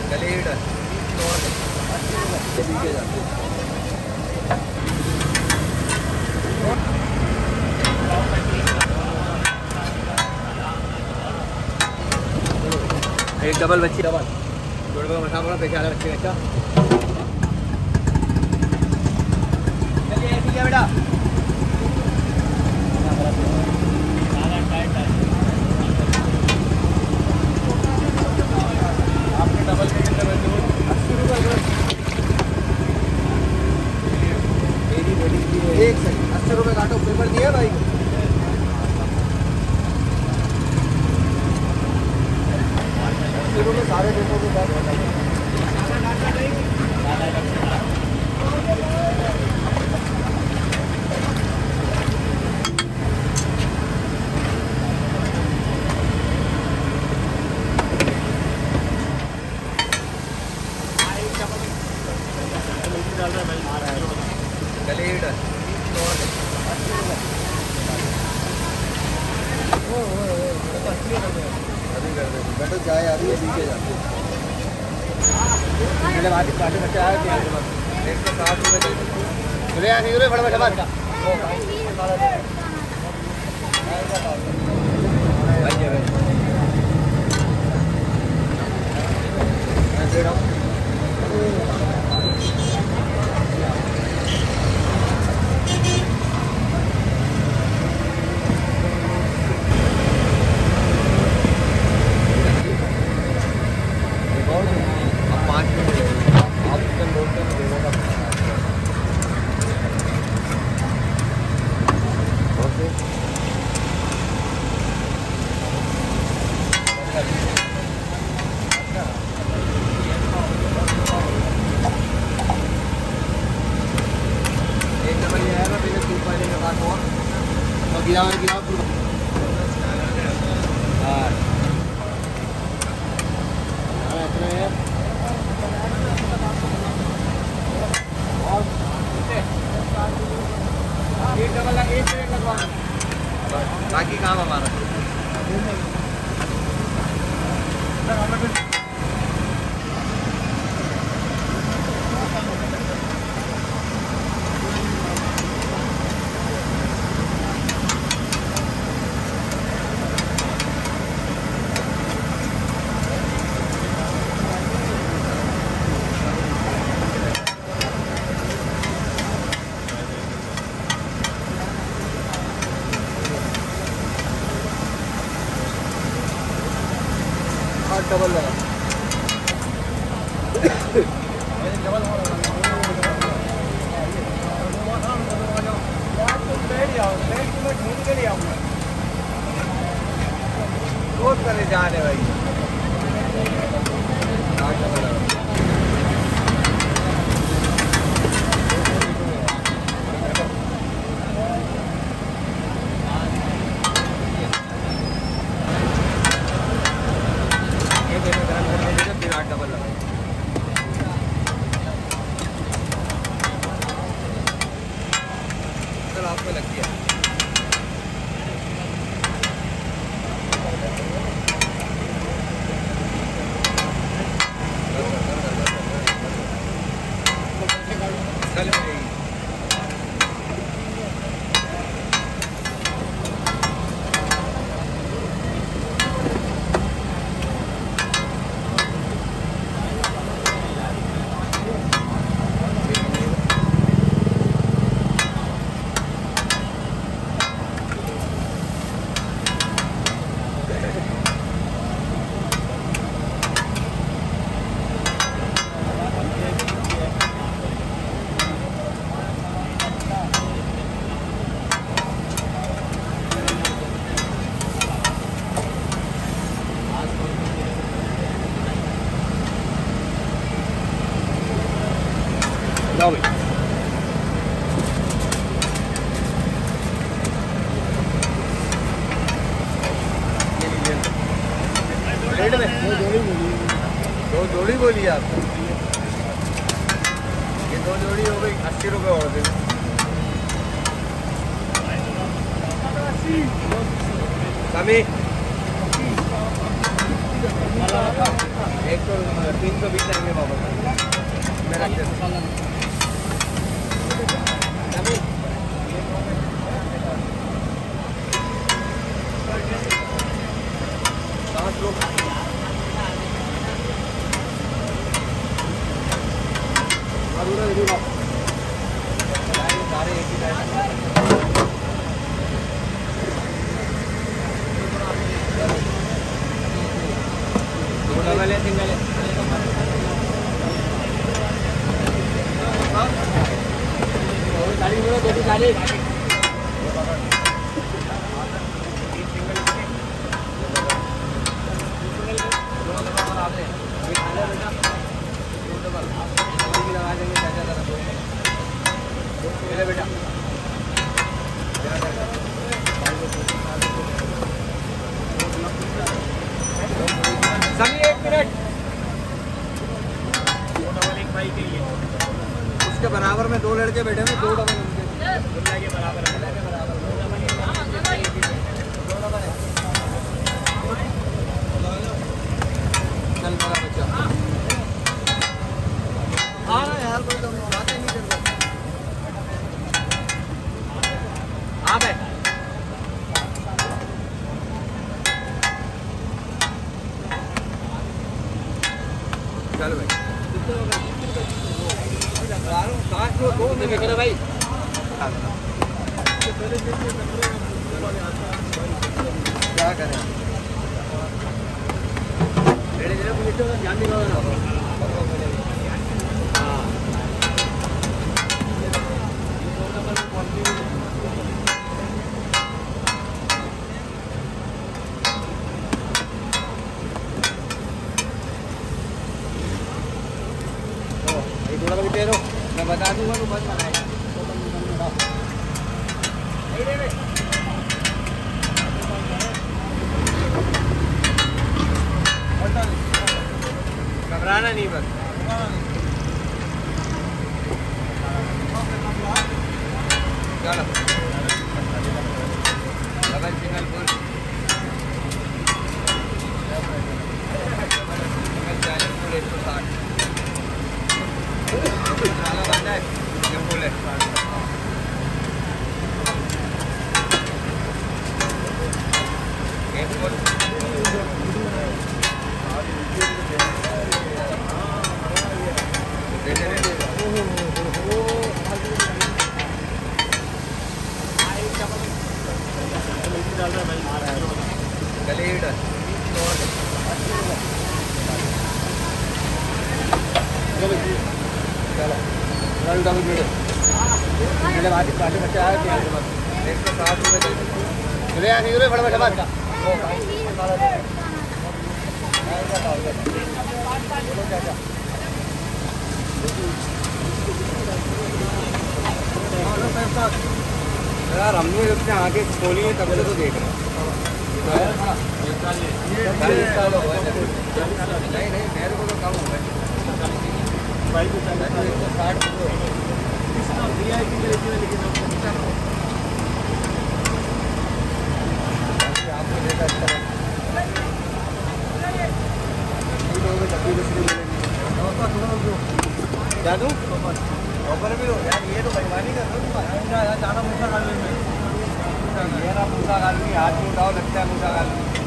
एक डबल बच्ची डबल जोड़ का मसाला बड़ा पैसे आ रहा है बच्चे का। चलिए ठीक है बेटा। आपने डबल के कितने बचे? 80 रुपये। एक सही 80 रुपये काटो। पेपर दिया भाई को। सारे पेपर के बाद चाय आ रही है पीछे जाते पहले बात काटे बच्चे आया कि 160 रुपये चले आ नहीं बड़ा बड़ा बात बाकी काम हमारा डबल लगा रोज करे जाने भाई आपको लगती है जाओ भाई दो जोड़ी बोली आप ये 2 जोड़ी हो गई 80 रुपये और दे कमी एक तो 320 आएंगे बाबा मैं रख देता हूँ। सारे एक ही दो डबल है सिंगल है गाड़ी बोलो दो गाड़ी बेटा सभी 1 मिनट उसके बराबर में 2 लड़के बैठे हैं 2 डबल के बराबर चल मेरा बच्चा हाँ यार कोई तो बातें नहीं करता हाँ भाई चल भाई भाई क्या करें ध्यान दिखाओ ना थोड़ा भी तेरो मैं बता दूंगा तो बस बनाएगा घबराना नहीं बस चलो double single full single 40 full 160 बंद है फुल है एक फुल गले चलो डबल मीटर मेरे बाद काटे बच्चे आए थे 160 रुपये चले आने यूरे बड़ा बड़ा बात यार हमने अपने आगे खोली है तब से तो देख रहे हैं नहीं नहीं मेरे को तो कम हो गए 160 क्या दूँ ऑफर भी हो यार ये तो बेईमानी कर रहे हो जाना मूसा कालू में ये ना मूसा कालू हाथ में उठाओ लगता है मूसा कालू